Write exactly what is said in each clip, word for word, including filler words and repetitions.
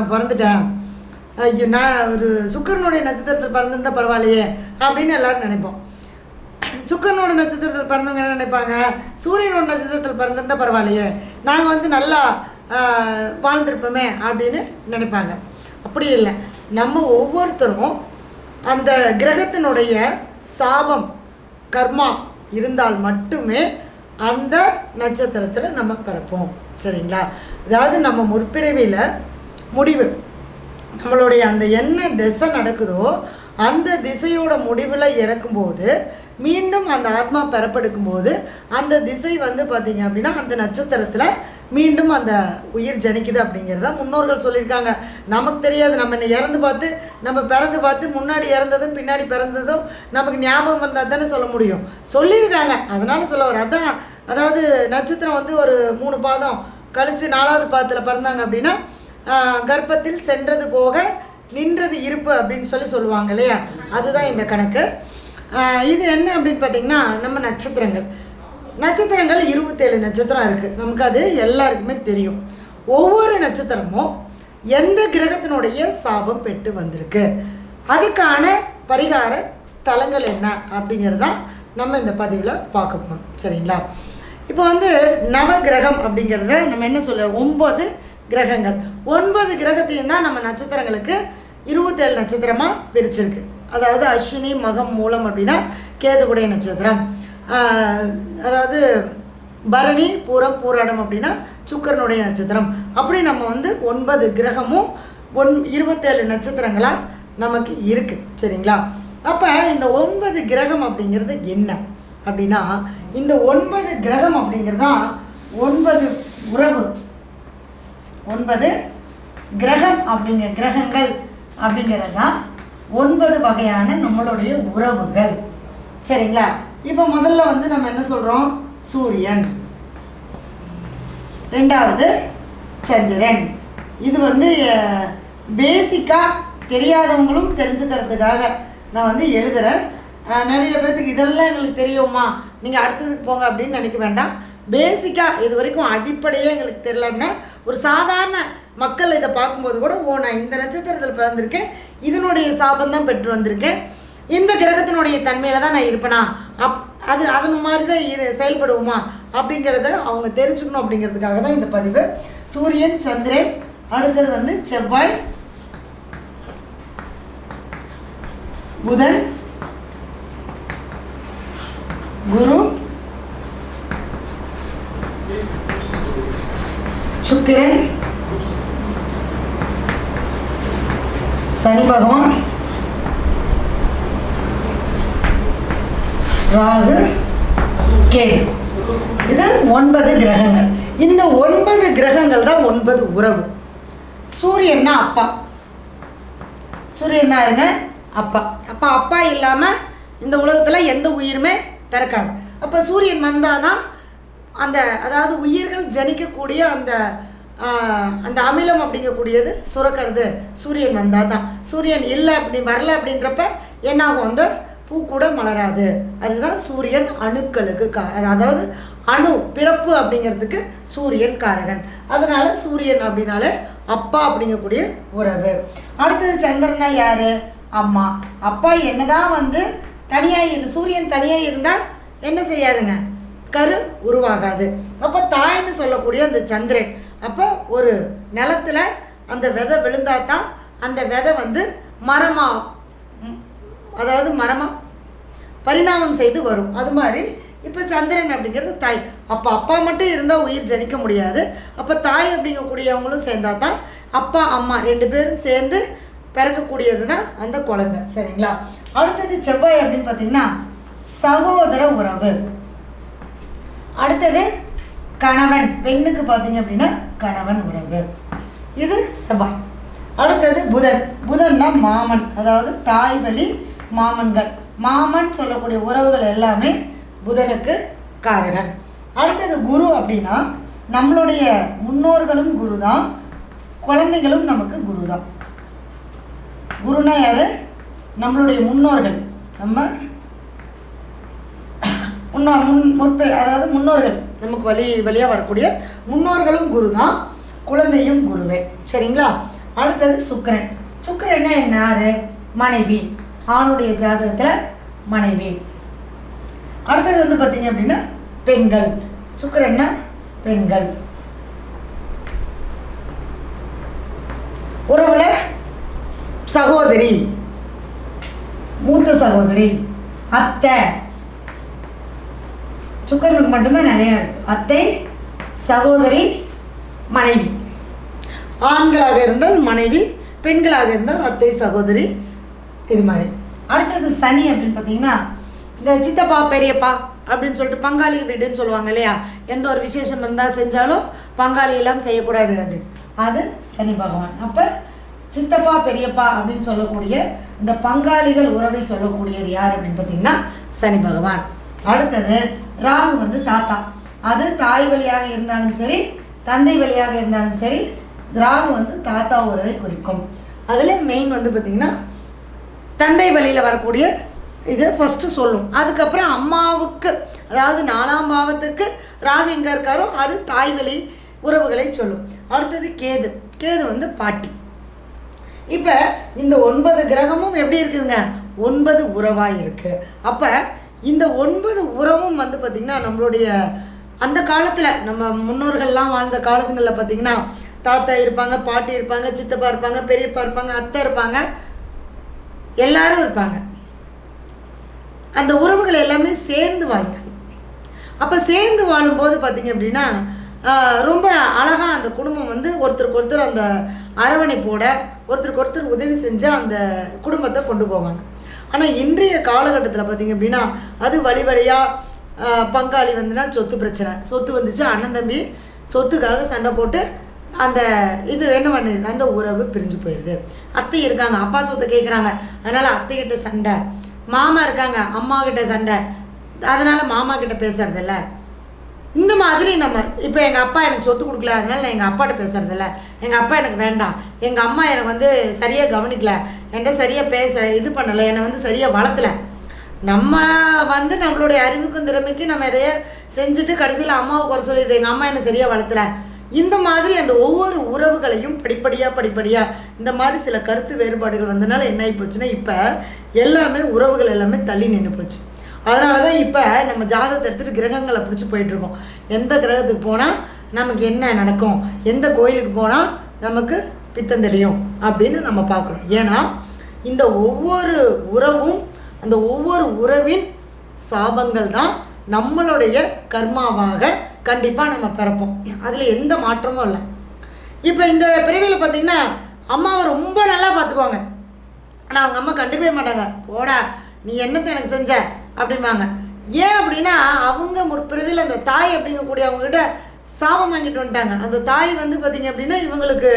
நான் பிறந்துட்டேன், ஐயோ நான் ஒரு சுக்கிரனுடைய நட்சத்திரத்தில் பிறந்திருந்தால் பரவாயில்லையே அப்படின்னு எல்லோரும் நினைப்போம். சுக்கிரனோட நட்சத்திரத்தில் பிறந்தவங்க என்ன நினைப்பாங்க, சூரியனோட நட்சத்திரத்தில் பிறந்திருந்தால் பரவாயில்லையே, நாங்கள் வந்து நல்லா வாழ்ந்திருப்போமே அப்படின்னு நினைப்பாங்க. அப்படி இல்லை, நம்ம ஒவ்வொருத்தரும் அந்த கிரகத்தினுடைய சாபம் கர்மா இருந்தால் மட்டுமே அந்த நட்சத்திரத்தில் நம்ம பிறப்போம். சரிங்களா? அதாவது நம்ம முற்பிறவியில் முடிவு நம்மளுடைய அந்த என்ன திசை நடக்குதோ அந்த திசையோட முடிவில் இறக்கும்போது மீண்டும் அந்த ஆத்மா பெறப்படுக்கும்போது அந்த திசை வந்து பார்த்திங்க அப்படின்னா அந்த நட்சத்திரத்தில் மீண்டும் அந்த உயிர் ஜனிக்குது அப்படிங்கிறத முன்னோர்கள் சொல்லியிருக்காங்க. நமக்கு தெரியாது, நம்ம என்ன இறந்து பார்த்து நம்ம பிறந்து பார்த்து முன்னாடி இறந்ததும் பின்னாடி பிறந்ததும் நமக்கு ஞாபகம் வந்தால் தானே சொல்ல முடியும், சொல்லியிருக்காங்க. அதனால் சொல்ல வர அதான், அதாவது நட்சத்திரம் வந்து ஒரு மூணு பாதம் கழித்து நாலாவது பாதத்தில் பிறந்தாங்க அப்படின்னா கர்ப்பத்தில் சென்றது போக நின்றது இருப்பு அப்படின்னு சொல்லி சொல்லுவாங்க இல்லையா, அதுதான் இந்த கணக்கு. இது என்ன அப்படின்னு பார்த்திங்கன்னா, நம்ம நட்சத்திரங்கள் நட்சத்திரங்கள் இருபத்தேழு நட்சத்திரம் இருக்குது, நமக்கு அது எல்லாருக்குமே தெரியும். ஒவ்வொரு நட்சத்திரமும் எந்த கிரகத்தினுடைய சாபம் பெற்று வந்திருக்கு, அதுக்கான பரிகார ஸ்தலங்கள் என்ன அப்படிங்கிறதான் நம்ம இந்த பதிவில் பார்க்க போகிறோம். சரிங்களா? இப்போ வந்து நவகிரகம் அப்படிங்கிறத நம்ம என்ன சொல்ல, ஒம்பது கிரகங்கள், ஒன்பது கிரகத்தையும் தான் நம்ம நட்சத்திரங்களுக்கு இருபத்தேழு நட்சத்திரமாக பிரிச்சிருக்கு. அதாவது அஸ்வினி மகம் மூலம் அப்படின்னா கேதுவுடைய நட்சத்திரம், அதாவது பரணி பூரம் பூராடம் அப்படின்னா சுக்கிரனுடைய நட்சத்திரம். அப்படி நம்ம வந்து ஒன்பது கிரகமும் ஒன் இருபத்தேழு நட்சத்திரங்களாக நமக்கு இருக்குது. சரிங்களா? அப்போ இந்த ஒன்பது கிரகம் அப்படிங்கிறது என்ன அப்படின்னா, இந்த ஒன்பது கிரகம் அப்படிங்கிறது தான் ஒன்பது உறவு, ஒன்பது கிரகம் அப்படிங்கிற கிரகங்கள் அப்படிங்கிறது தான் ஒன்பது வகையான நம்மளுடைய உறவுகள். சரிங்களா? இப்போ முதல்ல வந்து நம்ம என்ன சொல்கிறோம், சூரியன், ரெண்டாவது சந்திரன். இது வந்து பேசிக்காக தெரியாதவங்களும் தெரிஞ்சுக்கிறதுக்காக நான் வந்து எழுதுகிறேன். நிறைய பேர்த்துக்கு இதெல்லாம் எங்களுக்கு தெரியுமா, நீங்கள் அடுத்ததுக்கு போங்க அப்படின்னு நினைக்க வேண்டாம். பேசிக்காக இது வரைக்கும் அடிப்படையே எங்களுக்கு தெரியலன்னா ஒரு சாதாரண மக்கள் இதை பார்க்கும்போது கூட, ஓ நான் இந்த நட்சத்திரத்தில் பிறந்திருக்கேன், இதனுடைய சாபம் தான் பெற்று வந்திருக்கேன், இந்த கிரகத்தினுடைய தன்மையில் தான் நான் இருப்பேனா, அப் அது அது மாதிரி தான் இரு செயல்படுவோமா அப்படிங்கிறத அவங்க தெரிஞ்சுக்கணும் அப்படிங்கிறதுக்காக தான் இந்த பதிவு. சூரியன், சந்திரன், அடுத்தது வந்து செவ்வாய், புதன், குரு, சுக்கிரன், சனி பகவான், ராகு, கேது. இது ஒன்பது கிரகங்கள். இந்த ஒன்பது கிரகங்கள் தான் ஒன்பது உறவு. சூரியன்னா அப்பா, சூரியன்னா இருங்க அப்பா. அப்போ அப்பா இல்லாமல் இந்த உலகத்தில் எந்த உயிருமே பிறக்காது. அப்போ சூரியன் வந்தால் தான் அந்த, அதாவது உயிர்கள் ஜனிக்கக்கூடிய அந்த அந்த அமிலம் அப்படிங்கக்கூடியது சுரக்கிறது சூரியன் வந்தால் தான். சூரியன் இல்லை அப்படி வரல அப்படின்றப்ப என்னாகும், அந்த பூ கூட மலராது. அதுதான் சூரியன் அணுக்களுக்கு கா அதாவது அணு பிறப்பு அப்படிங்கிறதுக்கு சூரியன் காரகன். அதனால் சூரியன் அப்படின்னாலே அப்பா அப்படிங்கக்கூடிய உறவு. அடுத்தது சந்திரனா யார், அம்மா. அப்பா என்னதான் வந்து தனியாக இருந்து சூரியன் தனியாக இருந்தால் என்ன செய்யாதுங்க, கரு உருவாகாது. அப்போ தாய்ன்னு சொல்லக்கூடிய அந்த சந்திரன், அப்போ ஒரு நிலத்தில் அந்த விதை விழுந்தால் தான் அந்த விதை வந்து மரமாக, அதாவது மரமாக பரிணாமம் செய்து வரும். அது மாதிரி இப்போ சந்திரன் அப்படிங்கிறது தாய். அப்போ அப்பா மட்டும் இருந்தால் உயிர் ஜனிக்க முடியாது. அப்போ தாய் அப்படிங்கக்கூடியவங்களும் சேர்ந்தால் தான் அப்பா அம்மா ரெண்டு பேரும் சேர்ந்து பிறக்கக்கூடியது தான் அந்த குழந்தை. சரிங்களா? அடுத்தது செவ்வாய் அப்படின்னு பார்த்தீங்கன்னா சகோதர உறவு. அடுத்தது கணவன், பெண்ணுக்கு பார்த்தீங்க அப்படின்னா கணவன் உறவு. இது செவ்வாய். அடுத்தது புதன். புதன்னா மாமன், அதாவது தாய் வழி மாமன்கள், மாமன் சொல்லக்கூடிய உறவுகள் எல்லாமே புதனுக்கு காரகன். அடுத்தது குரு அப்படின்னா நம்மளுடைய முன்னோர்களும் குரு தான், குழந்தைகளும் நமக்கு குரு தான். குருனா யாரு, நம்மளுடைய முன்னோர்கள், நம்ம முன்னா முன் முற்ப அதாவது முன்னோர்கள், நமக்கு வழி வழியாக வரக்கூடிய முன்னோர்களும் குரு தான், குழந்தையும் குருவே. சரிங்களா? அடுத்தது சுக்கிரன். சுக்கிரன்னா என்ன? யாரு? மனைவி. ஆணுடைய ஜாதகத்தில் மனைவி. அடுத்தது வந்து பார்த்தீங்க அப்படின்னா பெண்கள். சுக்கிரன்னா பெண்கள். உறவுல சகோதரி, மூத்த சகோதரி, அத்தை. சுக்கிரனுக்கு மட்டும்தான் நிறையா இருக்கு. அத்தை, சகோதரி, மனைவி. ஆண்களாக இருந்தால் மனைவி, பெண்களாக இருந்தால் அத்தை, சகோதரி, இது மாதிரி. அடுத்தது சனி அப்படின்னு பார்த்தீங்கன்னா இந்த சித்தப்பா பெரியப்பா அப்படின்னு சொல்லிட்டு பங்காளி வீடுன்னு சொல்லுவாங்க இல்லையா? எந்த ஒரு விசேஷம் இருந்தால் செஞ்சாலும் பங்காளி எல்லாம் செய்யக்கூடாது அப்படின்னு. அது சனி பகவான். அப்போ சித்தப்பா பெரியப்பா அப்படின்னு சொல்லக்கூடிய இந்த பங்காளிகள் உறவை சொல்லக்கூடியது யார் அப்படின்னு பார்த்தீங்கன்னா சனி பகவான். அடுத்தது ராகு வந்து தாத்தா. அது தாய் வழியாக இருந்தாலும் சரி, தந்தை வழியாக இருந்தாலும் சரி, ராகு வந்து தாத்தா உறவை குறிக்கும். அதில் மெயின் வந்து பார்த்திங்கன்னா தந்தை வழியில் வரக்கூடிய இது ஃபஸ்ட்டு சொல்லும். அதுக்கப்புறம் அம்மாவுக்கு, அதாவது நாலாம் பாவத்துக்கு ராகு எங்கே இருக்காரோ அது தாய் வழி உறவுகளை சொல்லும். அடுத்தது கேது. கேது வந்து பாட்டி. இப்போ இந்த ஒன்பது கிரகமும் எப்படி இருக்குதுங்க? ஒன்பது உறவாக இருக்குது. அப்போ இந்த ஒன்பது உறவும் வந்து பார்த்திங்கன்னா நம்மளுடைய அந்த காலத்தில் நம்ம முன்னோர்கள்லாம் வாழ்ந்த காலத்துங்களில் பார்த்திங்கன்னா தாத்தா இருப்பாங்க, பாட்டி இருப்பாங்க, சித்தப்பா இருப்பாங்க, பெரியப்பா இருப்பாங்க, அத்தை இருப்பாங்க, எல்லாரும் இருப்பாங்க. அந்த உறவுகள் எல்லாமே சேர்ந்து வாழ்ந்தாங்க. அப்போ சேர்ந்து வாழும்போது பார்த்திங்க அப்படின்னா ரொம்ப அழகாக அந்த குடும்பம் வந்து ஒருத்தருக்கு ஒருத்தர் அந்த அரவணைப்போட ஒருத்தருக்கு ஒருத்தர் உதவி செஞ்சு அந்த குடும்பத்தை கொண்டு போவாங்க. ஆனால் இன்றைய காலகட்டத்தில் பார்த்திங்க அப்படின்னா அது வழி வழியாக பங்காளி வந்துன்னா சொத்து பிரச்சனை. சொத்து வந்துச்சு, அண்ணன் தம்பி சொத்துக்காக சண்டை போட்டு அந்த இது என்ன பண்ணிடுது, அந்த உறவு பிரிஞ்சு போயிடுது. அத்தை இருக்காங்க, அப்பா சொத்தை கேட்குறாங்க, அதனால் அத்தைக்கிட்ட சண்டை. மாமா இருக்காங்க, அம்மா கிட்ட சண்டை, அதனால் மாமா கிட்ட பேசுறதில்ல. இந்த மாதிரி நம்ம இப்போ எங்கள் அப்பா எனக்கு சொத்து கொடுக்கல, அதனால் நான் எங்கள் அப்பாட்ட பேசுறதில்ல. எங்கள் அப்பா எனக்கு வேண்டாம், எங்கள் அம்மா எனக்கு வந்து சரியாக கவனிக்கல, என்கிட்ட சரியாக பேச இது பண்ணலை, என்னை வந்து சரியாக வளர்த்தலை. நம்ம வந்து நம்மளுடைய அறிவுக்கும் திறமைக்கு நம்ம எதைய செஞ்சுட்டு கடைசியில் அம்மாவை குறை சொல்லிடுது, எங்கள் அம்மா என்னை சரியாக வளர்த்தலை. இந்த மாதிரி அந்த ஒவ்வொரு உறவுகளையும் படிப்படியாக படிப்படியாக இந்த மாதிரி சில கருத்து வேறுபாடுகள் வந்தனால என்ன ஆகி போச்சுன்னா இப்போ எல்லாமே உறவுகள் எல்லாமே தள்ளி நின்று போச்சு. அதனால தான் இப்போ நம்ம ஜாதகத்தை எடுத்துகிட்டு கிரகங்களை பிடிச்சி போயிட்டுருக்கோம். எந்த கிரகத்துக்கு போனால் நமக்கு என்ன நடக்கும், எந்த கோயிலுக்கு போனால் நமக்கு பித்தம் தெளியும் அப்படின்னு நம்ம பார்க்குறோம். ஏன்னா இந்த ஒவ்வொரு உறவும் அந்த ஒவ்வொரு உறவின் சாபங்கள் தான் நம்மளுடைய கர்மாவாக கண்டிப்பாக நம்ம பிறப்போம். அதில் எந்த மாற்றமும் இல்லை. இப்போ இந்த பிறவியில் பார்த்திங்கன்னா அம்மாவை ரொம்ப நல்லா பார்த்துக்குவாங்க, ஆனால் அவங்க அம்மா கண்டுக்கவே மாட்டாங்க. போடா நீ என்னத்தை எனக்கு செஞ்ச அப்படிம்பாங்க. ஏன் அப்படின்னா அவங்க முற்பிறவியில் அந்த தாய் அப்படிங்கக்கூடிய அவங்ககிட்ட சாபம் வாங்கிட்டு வந்துட்டாங்க. அந்த தாய் வந்து பார்த்திங்க அப்படின்னா இவங்களுக்கு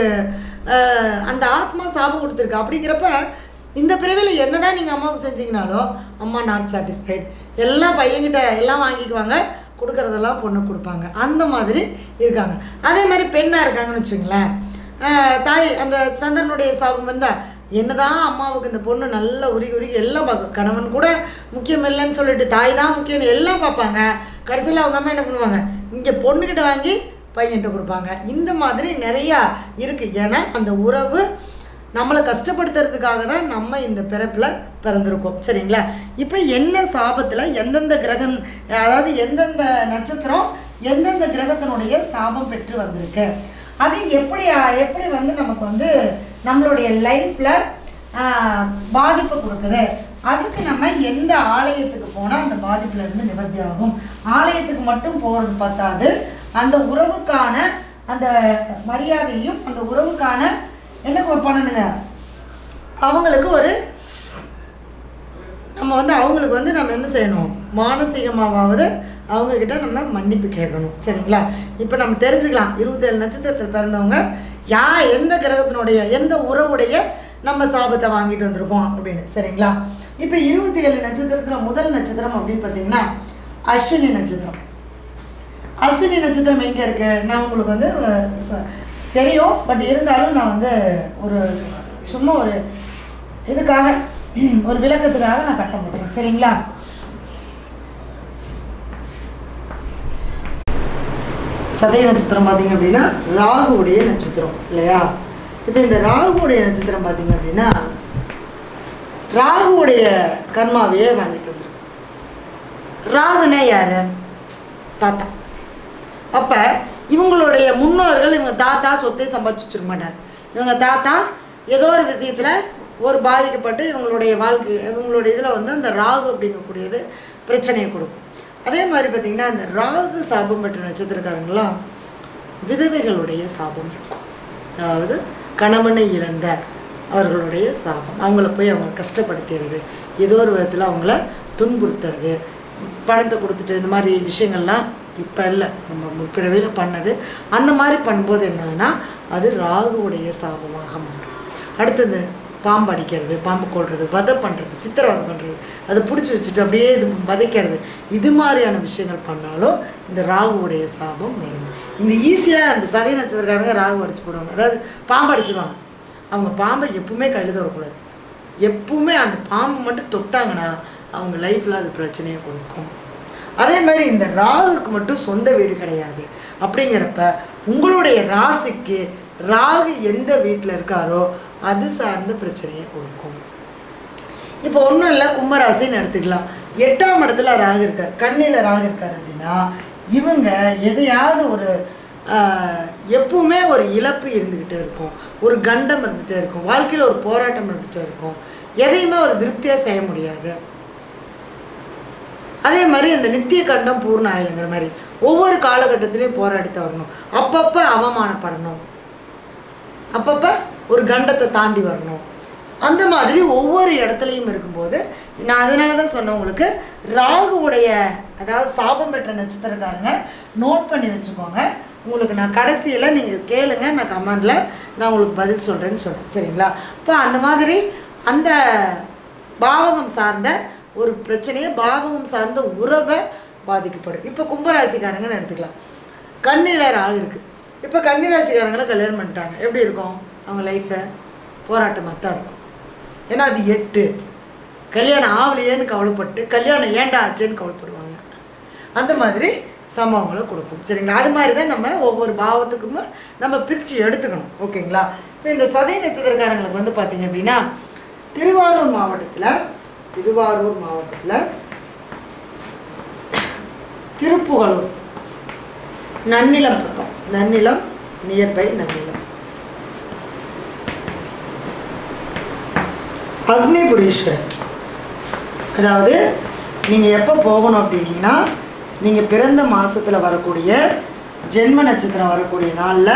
அந்த ஆத்மா சாபம் கொடுத்துருக்கு. அப்படிங்கிறப்ப இந்த பிறவியில் என்ன தான் நீங்கள் அம்மாவுக்கு செஞ்சீங்கனாலும் அம்மா நாட் சாட்டிஸ்ஃபைடு, எல்லாம் பையன்கிட்ட எல்லாம் வாங்கிக்குவாங்க, கொடுக்குறதெல்லாம் பொண்ணு கொடுப்பாங்க. அந்த மாதிரி இருக்காங்க. அதே மாதிரி பெண்ணாக இருக்காங்கன்னு வச்சுங்களேன், தாய் அந்த சந்திரனுடைய சாபம் இருந்தால் என்ன தான் அம்மாவுக்கு இந்த பொண்ணு நல்லா உருகி உருகி எல்லாம் பார்க்கும். கணவன் கூட முக்கியம் இல்லைன்னு சொல்லிட்டு தாய் தான் முக்கியம்னு எல்லாம் பார்ப்பாங்க. கடைசியில் அவங்க அம்மா என்ன பண்ணுவாங்க, இங்கே பொண்ணுக்கிட்ட வாங்கி பையன்கிட்ட கொடுப்பாங்க. இந்த மாதிரி நிறையா இருக்குது. ஏன்னா அந்த உறவு நம்மளை கஷ்டப்படுத்துறதுக்காக தான் நம்ம இந்த பிறப்பில் பிறந்திருக்கோம். சரிங்களா? இப்போ என்ன சாபத்தில் எந்தெந்த கிரகம், அதாவது எந்தெந்த நட்சத்திரம் எந்தெந்த கிரகத்தினுடைய சாபம் பெற்று வந்திருக்கு, அது எப்படி எப்படி வந்து நமக்கு வந்து நம்மளுடைய லைஃப்பில் பாதிப்பு கொடுக்குது, அதுக்கு நம்ம எந்த ஆலயத்துக்கு போனால் அந்த பாதிப்புலேருந்து நிவர்த்தி ஆகும். ஆலயத்துக்கு மட்டும் போகிறது பார்த்தாது, அந்த உறவுக்கான அந்த மரியாதையும் அந்த உறவுக்கான என்ன பண்ணணுங்க, அவங்களுக்கு ஒரு நம்ம வந்து அவங்களுக்கு வந்து நம்ம என்ன செய்யணும், மானசீகமாவது அவங்கக்கிட்ட நம்ம மன்னிப்பு கேட்கணும். சரிங்களா? இப்போ நம்ம தெரிஞ்சுக்கலாம் இருபத்தேழு நட்சத்திரத்தில் பிறந்தவங்க யா எந்த கிரகத்தினுடைய எந்த உறவுடைய நம்ம சாபத்தை வாங்கிட்டு வந்திருக்கோம் அப்படின்னு. சரிங்களா? இப்போ இருபத்தி ஏழு நட்சத்திரத்தில் முதல் நட்சத்திரம் அப்படின்னு பார்த்தீங்கன்னா அஸ்வினி நட்சத்திரம். அஸ்வினி நட்சத்திரம் எங்கே இருக்குது நான் உங்களுக்கு வந்து தெரியும், பட் இருந்தாலும் நான் வந்து ஒரு சும்மா ஒரு இதுக்காக ஒரு விளக்கத்துக்காக நான் கட்ட முடியும். சரிங்களா? சதய நட்சத்திரம் பார்த்தீங்க அப்படின்னா ராகுவுடைய நட்சத்திரம் இல்லையா? இப்போ இந்த ராகுவுடைய நட்சத்திரம் பார்த்தீங்க அப்படின்னா ராகுவுடைய கர்மாவையே வாங்கிட்டு வந்துருக்கு. ராகுனா யார்? தாத்தா. அப்போ இவங்களுடைய முன்னோர்கள் இவங்க தாத்தா சொத்தை சம்பாதிச்சு வச்சுருக்க மாட்டார். இவங்க தாத்தா ஏதோ ஒரு விஷயத்தில் ஒரு பாதிக்கப்பட்டு இவங்களுடைய வாழ்க்கை இவங்களுடைய இதில் வந்து அந்த ராகு அப்படிங்கக்கூடியது பிரச்சனையை கொடுக்கும். அதே மாதிரி பார்த்திங்கன்னா இந்த ராகு சாபம் பெற்ற நட்சத்திரக்காரங்களாம் விதவைகளுடைய சாபம் இருக்கும். அதாவது கணவனை இழந்த அவர்களுடைய சாபம், அவங்கள போய் அவங்க கஷ்டப்படுத்துறது, ஏதோ ஒரு விதத்தில் அவங்கள துன்புறுத்துறது, பணத்தை கொடுத்துட்டு இந்த மாதிரி விஷயங்கள்லாம் இப்போ இல்லை, நம்ம முற்பிறவியில் பண்ணது. அந்த மாதிரி பண்ணும்போது என்னன்னா அது ராகுவுடைய சாபமாக மாறும். அடுத்தது பாம்பு அடிக்கிறது, பாம்பு கொள்வது, வதை பண்ணுறது, சித்திரவதை பண்ணுறது, அதை பிடிச்சி வச்சுட்டு அப்படியே இது வதைக்கிறது, இது மாதிரியான விஷயங்கள் பண்ணாலும் இந்த ராகுவுடைய சாபம் வரும். இந்த ஈஸியாக அந்த சதய நட்சத்திரக்காரங்க ராகு அடிச்சு போடுவாங்க. அதாவது பாம்பு அடிச்சுடுவாங்க. அவங்க பாம்பை எப்பவுமே கையில் தொடக்கூடாது. எப்பவுமே அந்த பாம்பு மட்டும் தொட்டாங்கன்னா அவங்க லைஃப்பில் அது பிரச்சனையை கொடுக்கும். அதே மாதிரி இந்த ராகுக்கு மட்டும் சொந்த வீடு கிடையாது. அப்படிங்கிறப்ப உங்களுடைய ராசிக்கு ராகு எந்த வீட்டில் இருக்காரோ அது சார்ந்த பிரச்சனையை கொடுக்கும். இப்போ ஒன்றும் இல்லை, கும்பராசின்னு எடுத்துக்கலாம். எட்டாம் இடத்துல ராகு இருக்கார், கண்ணியில் ராகு இருக்கார் அப்படின்னா இவங்க எதையாவது ஒரு எப்பவுமே ஒரு இழப்பு இருந்துக்கிட்டே இருக்கும், ஒரு கண்டம் இருந்துகிட்டே இருக்கும், வாழ்க்கையில் ஒரு போராட்டம் இருந்துகிட்டே இருக்கும், எதையுமே ஒரு திருப்தியாக செய்ய முடியாது. அதே மாதிரி இந்த நித்திய கண்டம் பூர்ண ஆயிலுங்கிற மாதிரி ஒவ்வொரு காலகட்டத்திலையும் போராடித்து வரணும். அப்பப்போ அவமானப்படணும், அப்பப்போ ஒரு கண்டத்தை தாண்டி வரணும். அந்த மாதிரி ஒவ்வொரு இடத்துலையும் இருக்கும்போது நான் அதனால தான் சொன்னேன் உங்களுக்கு, ராகுவுடைய அதாவது சாபம் பெற்ற நட்சத்திரக்காரங்க நோட் பண்ணி வச்சுக்கோங்க. உங்களுக்கு நான் கடைசியில் நீங்கள் கேளுங்க, நான் கமெண்டில் நான் உங்களுக்கு பதில் சொல்கிறேன்னு சொல்கிறேன், சரிங்களா? இப்போ அந்த மாதிரி அந்த பாவகம் சார்ந்த ஒரு பிரச்சனையை, பாவகம் சார்ந்த உறவை பாதிக்கப்படும். இப்போ கும்பராசிக்காரங்கன்னு எடுத்துக்கலாம். கன்னியில் ராகு இருக்குது. இப்போ கன்னிராசிக்காரங்களை கல்யாணம் பண்ணிட்டாங்க, எப்படி இருக்கும் அவங்க லைஃப்பை? போராட்டமாக தான் இருக்கும். ஏன்னா அது எட்டு, கல்யாணம் ஆகலையேன்னு கவலைப்பட்டு கல்யாணம் ஏண்டா ஆச்சுன்னு கவலைப்படுவாங்க. அந்த மாதிரி சம்பவங்களை கொடுக்கும், சரிங்களா? அது மாதிரி தான் நம்ம ஒவ்வொரு பாவத்துக்கும் நம்ம பிரித்து எடுத்துக்கணும், ஓகேங்களா? இப்போ இந்த சதய நட்சத்திரக்காரங்களுக்கு வந்து பார்த்திங்க அப்படின்னா திருவாரூர் மாவட்டத்தில் திருவாரூர் மாவட்டத்தில் திருப்புகலூர் நன்னிலம் பக்கம், நன்னிலம் நியர்பை நன்னிலம், அக்னிபுரீஸ்வரர். அதாவது நீங்கள் எப்போ போகணும் அப்படின்னீங்கன்னா நீங்கள் பிறந்த மாதத்தில் வரக்கூடிய ஜென்ம நட்சத்திரம் வரக்கூடிய நாளில்,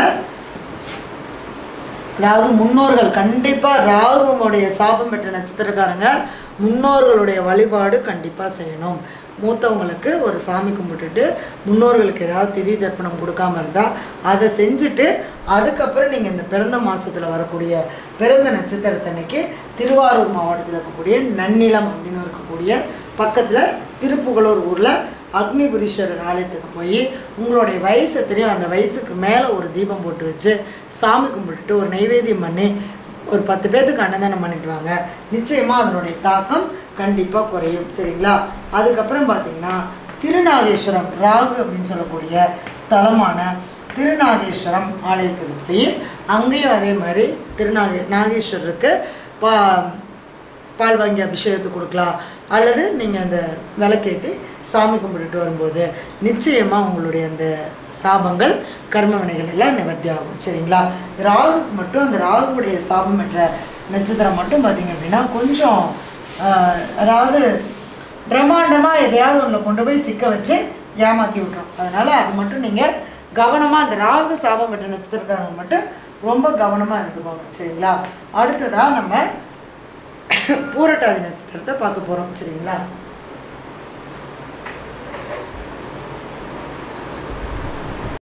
அதாவது முன்னோர்கள் கண்டிப்பாக ராகுவோடைய சாபம் பெற்ற நட்சத்திரக்காரங்க முன்னோர்களுடைய வழிபாடு கண்டிப்பாக செய்யணும். மூத்தவங்களுக்கு ஒரு சாமி கும்பிட்டுட்டு முன்னோர்களுக்கு ஏதாவது திதி தர்ப்பணம் கொடுக்காம இருந்தால் அதை செஞ்சுட்டு அதுக்கப்புறம் நீங்கள் இந்த பிறந்த மாதத்தில் வரக்கூடிய பிறந்த நட்சத்திரத்தன்னைக்கு திருவாரூர் மாவட்டத்தில் இருக்கக்கூடிய நன்னிலம் அப்படின்னு இருக்கக்கூடிய பக்கத்தில் திருப்புகலூர் ஊரில் அக்னிபுரீஸ்வரர் ஆலயத்துக்கு போய் உங்களுடைய வயசு தெரியும், அந்த வயசுக்கு மேலே ஒரு தீபம் போட்டு வச்சு சாமி கும்பிட்டுட்டு ஒரு நைவேத்தியம் பண்ணி ஒரு பத்து பேர்த்துக்கு அன்னதானம் பண்ணிட்டு வாங்க. நிச்சயமாக அதனுடைய தாக்கம் கண்டிப்பாக குறையும், சரிங்களா? அதுக்கப்புறம் பார்த்திங்கன்னா திருநாகேஸ்வரம் ராகு அப்படின்னு சொல்லக்கூடிய ஸ்தலமான திருநாகேஸ்வரம் ஆலயத்துக்கு போய் அங்கேயும் அதே மாதிரி திருநாகே நாகேஸ்வரருக்கு பா பால் வாங்கி அபிஷேகத்துக்கு கொடுக்கலாம். அல்லது நீங்கள் அந்த விளக்கேற்றி சாமி கும்பிட்டுட்டு வரும்போது நிச்சயமாக உங்களுடைய அந்த சாபங்கள் கர்ம வினைகள் எல்லாம் நிவர்த்தி ஆகும், சரிங்களா? ராகுக்கு மட்டும் அந்த ராகுவுடைய சாபம் என்ற நட்சத்திரம் மட்டும் பார்த்திங்க அப்படின்னா கொஞ்சம் அதாவது பிரம்மாண்டமாக எதையாவது ஒன்றில் கொண்டு போய் சிக்க வச்சு ஏமாற்றி விட்றோம். அதனால் அது மட்டும் நீங்கள் கவனமாக, அந்த ராகு சாபம் என்ற நட்சத்திரக்காரங்க மட்டும் ரொம்ப கவனமாக இருந்துக்கோங்க, சரிங்களா? அடுத்ததாக நம்ம பூரட்டாதி நட்சத்திரத்தை பார்க்க போகிறோம், சரிங்களா?